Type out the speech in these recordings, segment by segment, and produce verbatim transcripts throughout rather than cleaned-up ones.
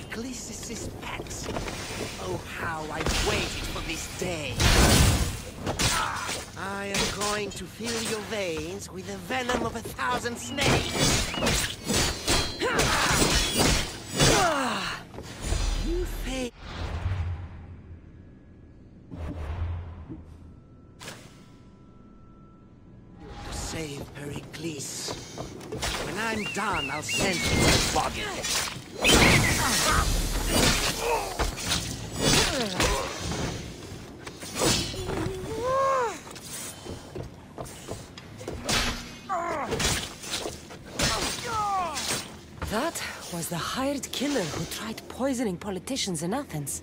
Pericles' pets. Oh, how I've waited for this day. I am going to fill your veins with the venom of a thousand snakes. You fail. To save Pericles. When I'm done, I'll send you his body. That was the hired killer who tried poisoning politicians in Athens.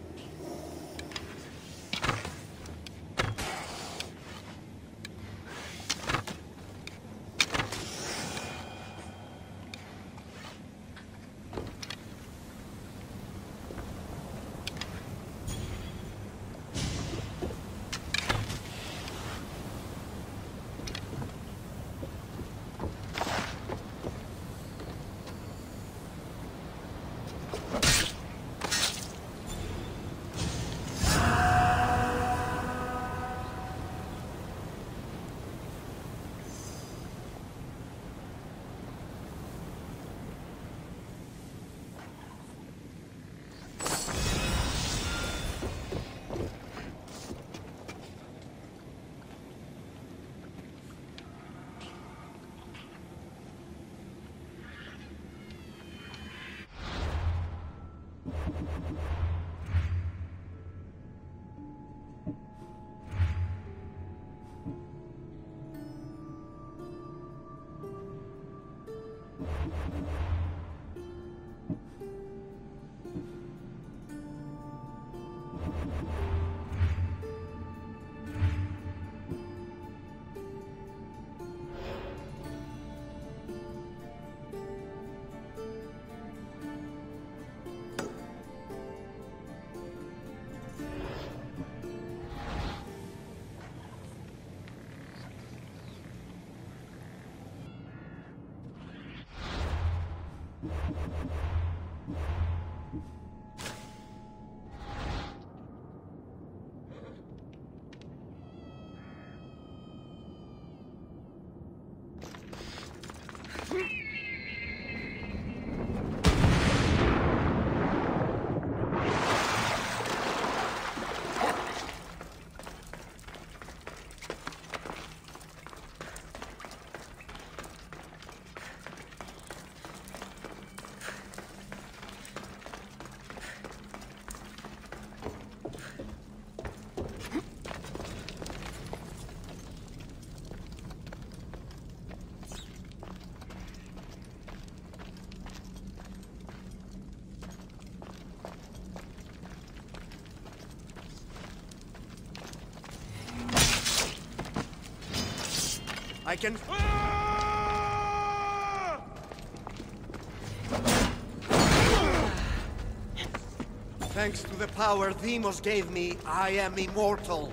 I can... Thanks to the power Deimos gave me, I am immortal.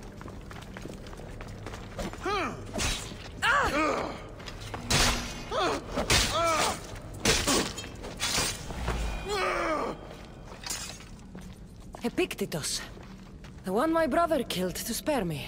Epictetus. The one my brother killed to spare me.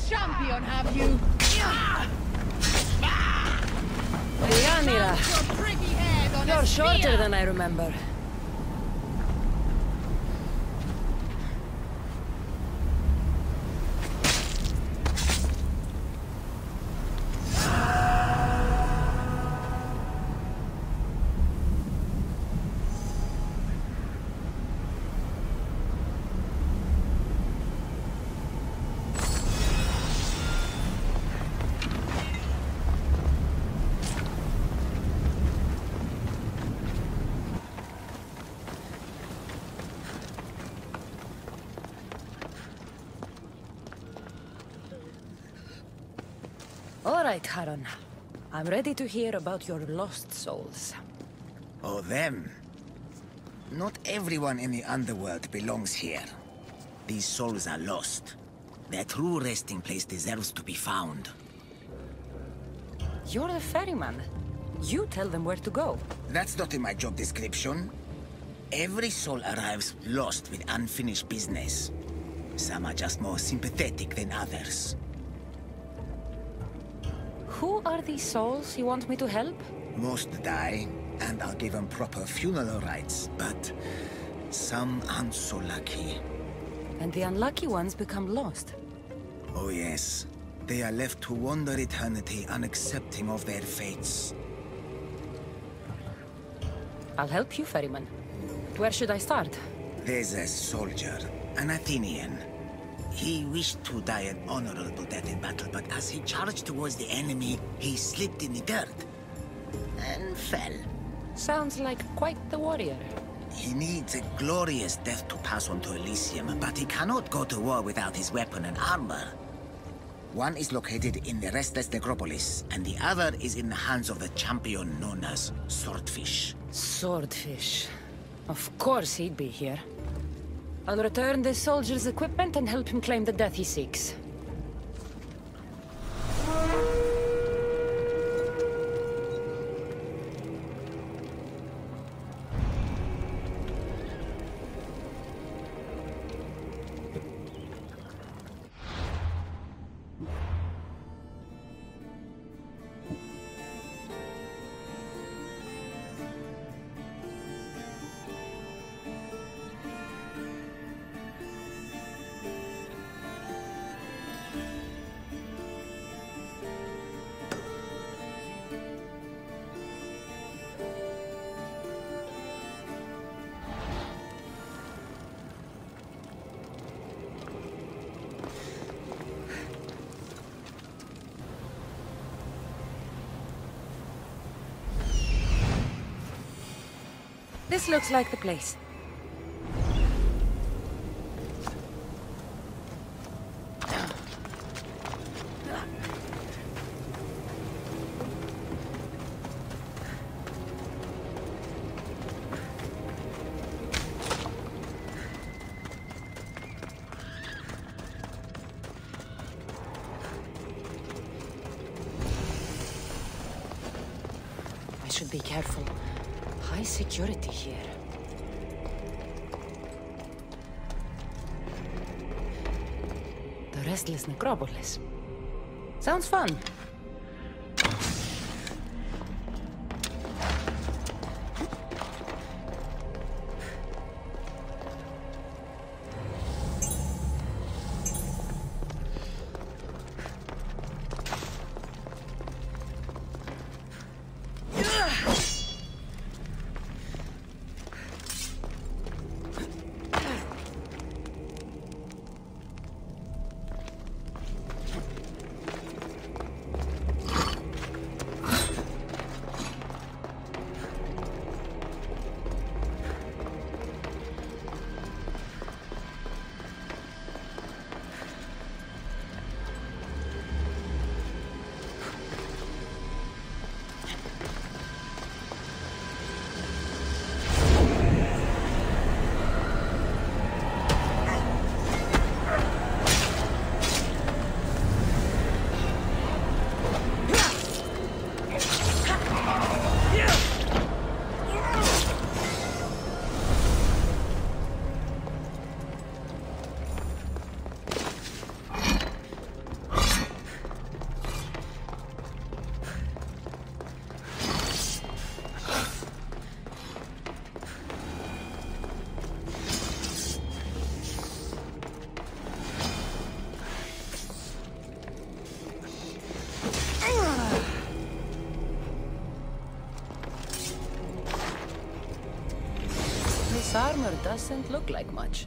champion, have you? Yanira, Your pricky head on you're a shorter spear. than I remember. All right, Haron. I'm ready to hear about your lost souls. Oh, them. Not everyone in the underworld belongs here. These souls are lost. Their true resting place deserves to be found. You're the ferryman. You tell them where to go. That's not in my job description. Every soul arrives lost with unfinished business. Some are just more sympathetic than others. Who are these souls you want me to help? Most die, and I'll give them proper funeral rites, but some aren't so lucky. And the unlucky ones become lost. Oh yes, they are left to wander eternity unaccepting of their fates. I'll help you, ferryman. Where should I start? There's a soldier, an Athenian. He wished to die an honorable death in battle, but as he charged towards the enemy, he slipped in the dirt and fell. Sounds like quite the warrior. He needs a glorious death to pass on to Elysium, but he cannot go to war without his weapon and armor. One is located in the restless necropolis, and the other is in the hands of the champion known as Swordfish. Swordfish. Of course he'd be here. I'll return this soldier's equipment and help him claim the death he seeks. This looks like the place. I should be careful. High security here. The Restless Necropolis. Sounds fun. doesn't look like much.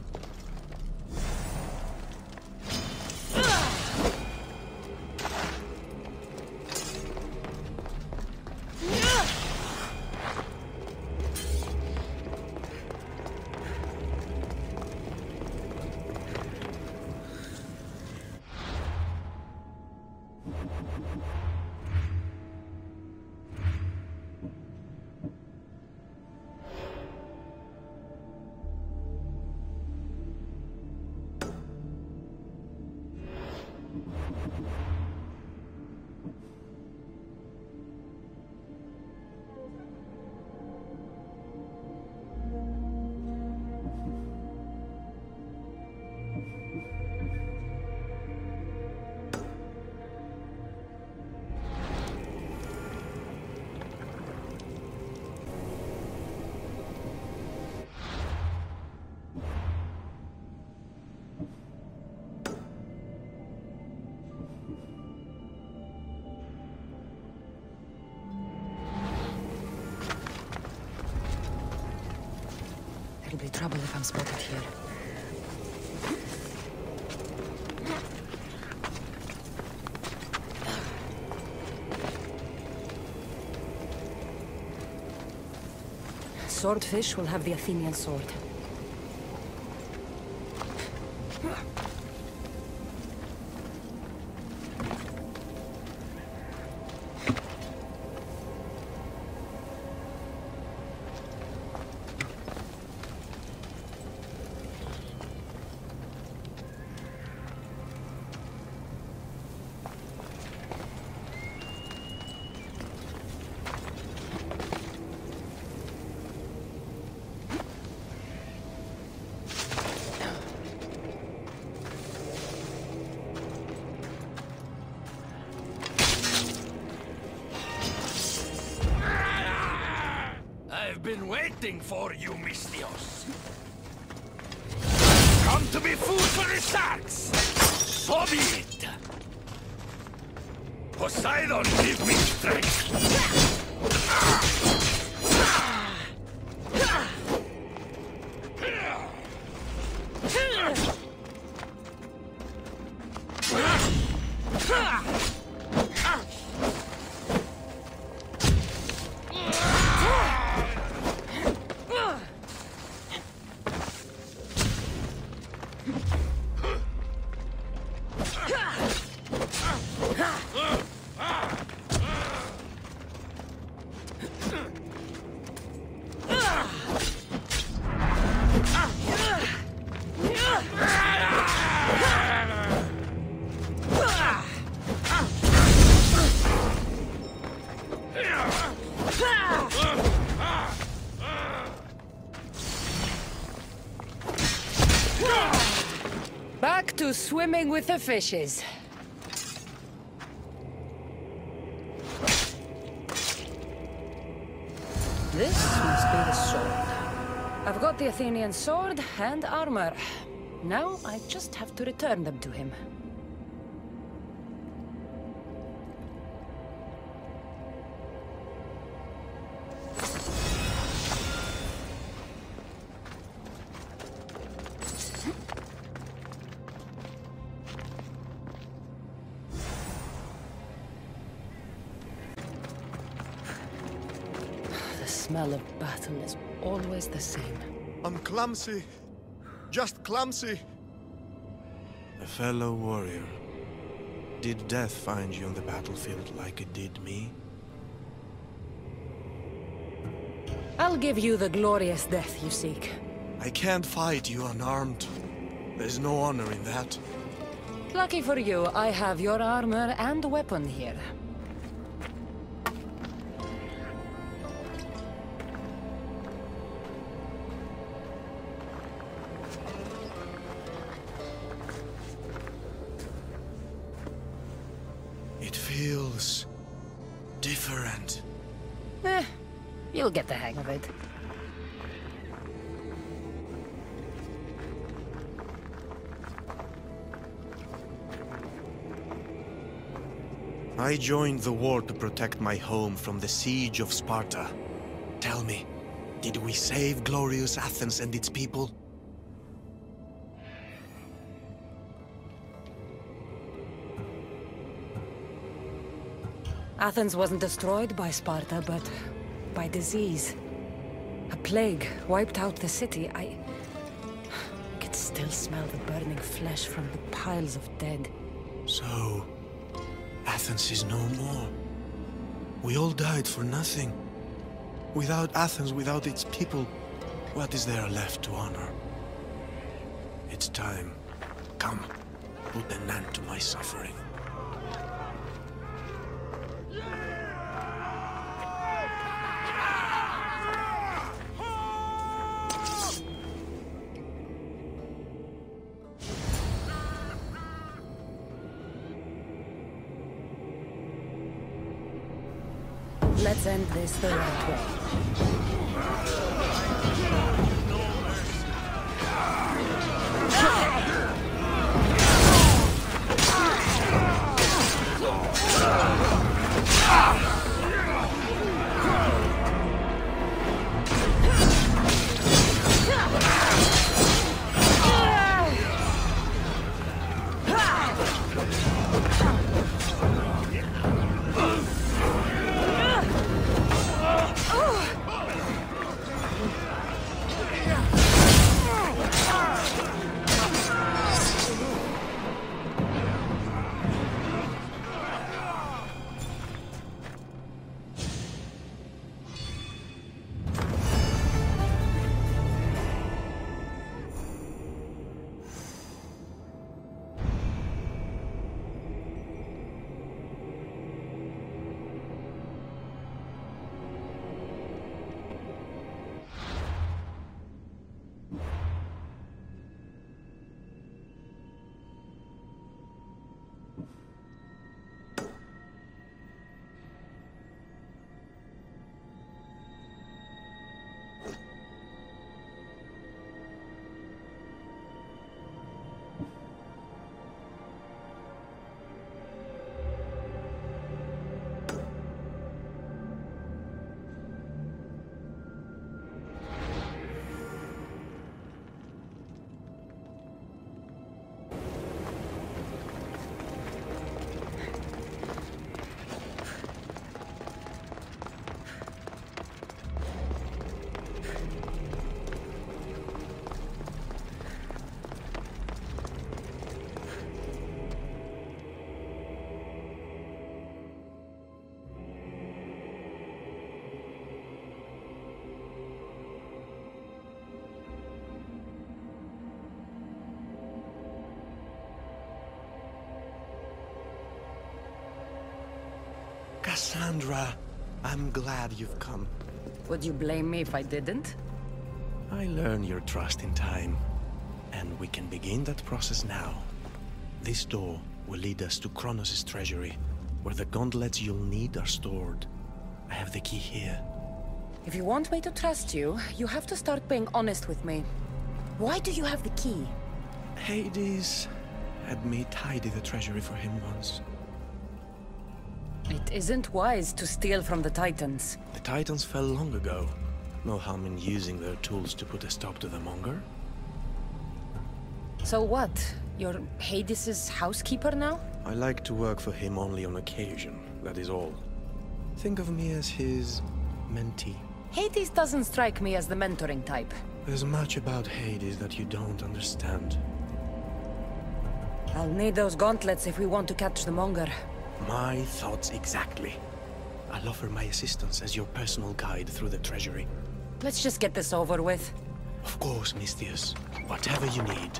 There'll be trouble if I'm spotted here. Swordfish will have the Athenian sword. I've been waiting for you, Misthios. Come to be food for the sharks! So be it! Poseidon, give me strength! Back to swimming with the fishes. This must be the sword. I've got the Athenian sword and armor. Now I just have to return them to him. The smell of battle is always the same. I'm clumsy. Just clumsy. A fellow warrior. Did death find you on the battlefield like it did me? I'll give you the glorious death you seek. I can't fight you unarmed. There's no honor in that. Lucky for you, I have your armor and weapon here. It feels different. Eh, you'll get the hang of it. I joined the war to protect my home from the siege of Sparta. Tell me, Did we save glorious Athens and its people? Athens wasn't destroyed by Sparta, but by disease. A plague wiped out the city. I... I could still smell the burning flesh from the piles of dead. So... Athens is no more. We all died for nothing. Without Athens, without its people, what is there left to honor? It's time. Come, put an end to my suffering. Let's end this the right way. Cassandra, I'm glad you've come. Would you blame me if I didn't? I learn your trust in time, and we can begin that process now. This door will lead us to Kronos' treasury, where the gauntlets you'll need are stored. I have the key here. If you want me to trust you, you have to start being honest with me. Why do you have the key? Hades had me tidy the treasury for him once. It isn't wise to steal from the Titans. The Titans fell long ago. No harm in using their tools to put a stop to the monger. So what? You're Hades' housekeeper now? I like to work for him only on occasion, that is all. Think of me as his mentee. Hades doesn't strike me as the mentoring type. There's much about Hades that you don't understand. I'll need those gauntlets if we want to catch the monger. My thoughts exactly. I'll offer my assistance as your personal guide through the treasury. Let's just get this over with. Of course, Misthios. Whatever you need.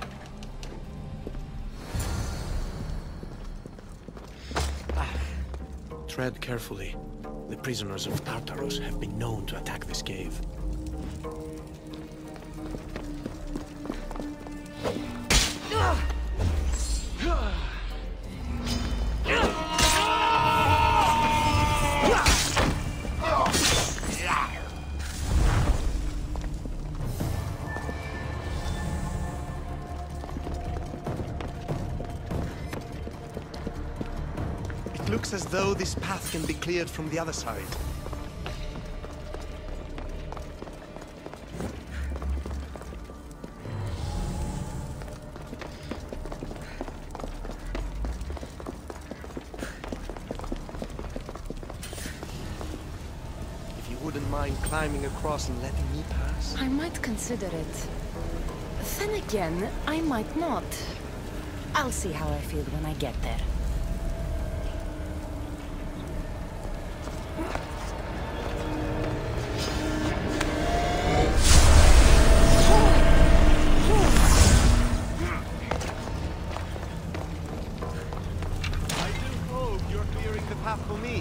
Tread carefully. The prisoners of Tartarus have been known to attack this cave. Looks as though this path can be cleared from the other side. wouldn't mind climbing across and letting me pass? I might consider it. Then again, I might not. I'll see how I feel when I get there. I do hope you're clearing the path for me.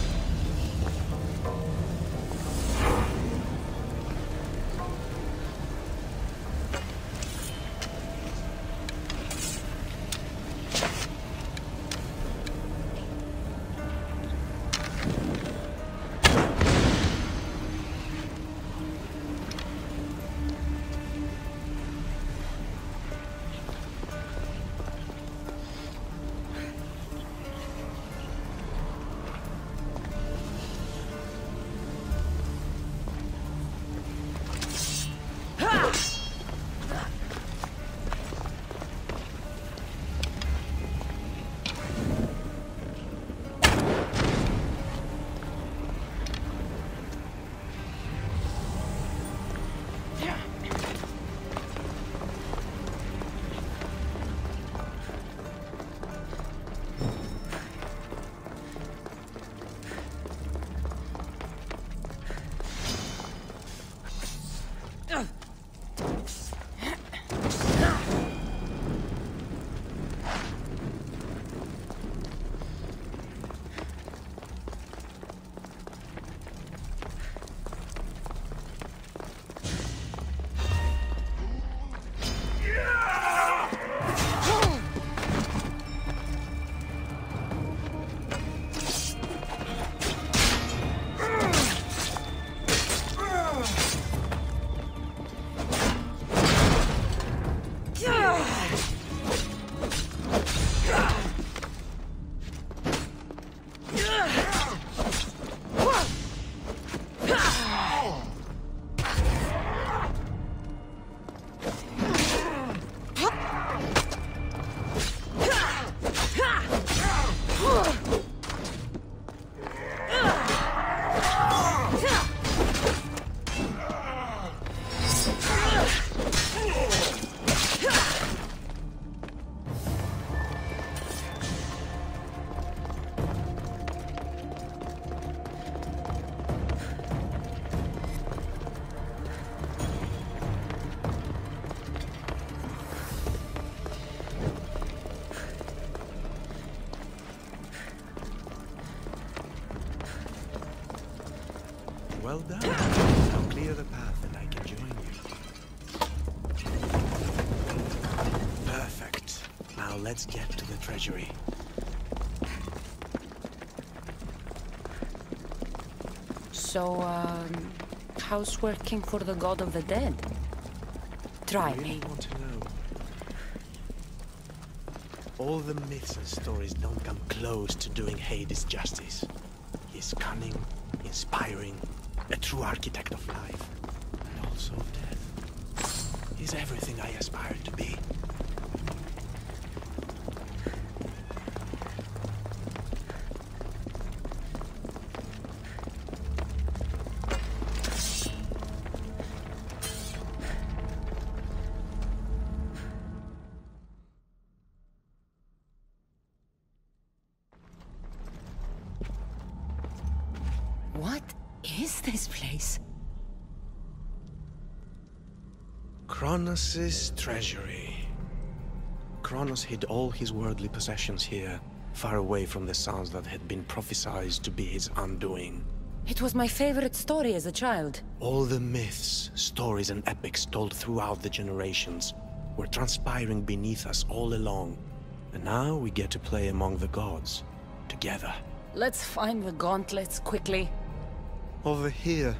Well done. Now clear the path and I can join you. Perfect. Now let's get to the treasury. So, um, how's working for the God of the Dead? Try I really me. want to know. All the myths and stories don't come close to doing Hades justice. He's cunning, inspiring, a true architect of life, and also of death. He's everything I aspire to be. What is this place? Kronos' treasury. Kronos hid all his worldly possessions here, far away from the sounds that had been prophesied to be his undoing. It was my favorite story as a child. All the myths, stories, and epics told throughout the generations were transpiring beneath us all along. And now we get to play among the gods, together. Let's find the gauntlets quickly. Over here.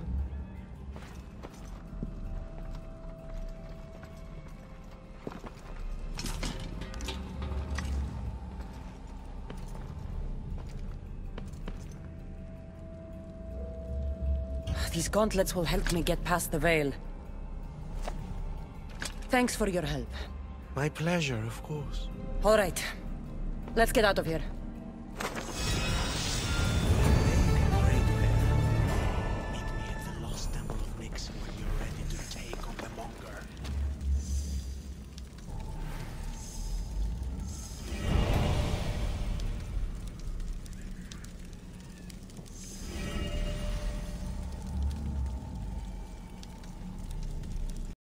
These gauntlets will help me get past the veil. Thanks for your help. My pleasure, of course. All right. Let's get out of here.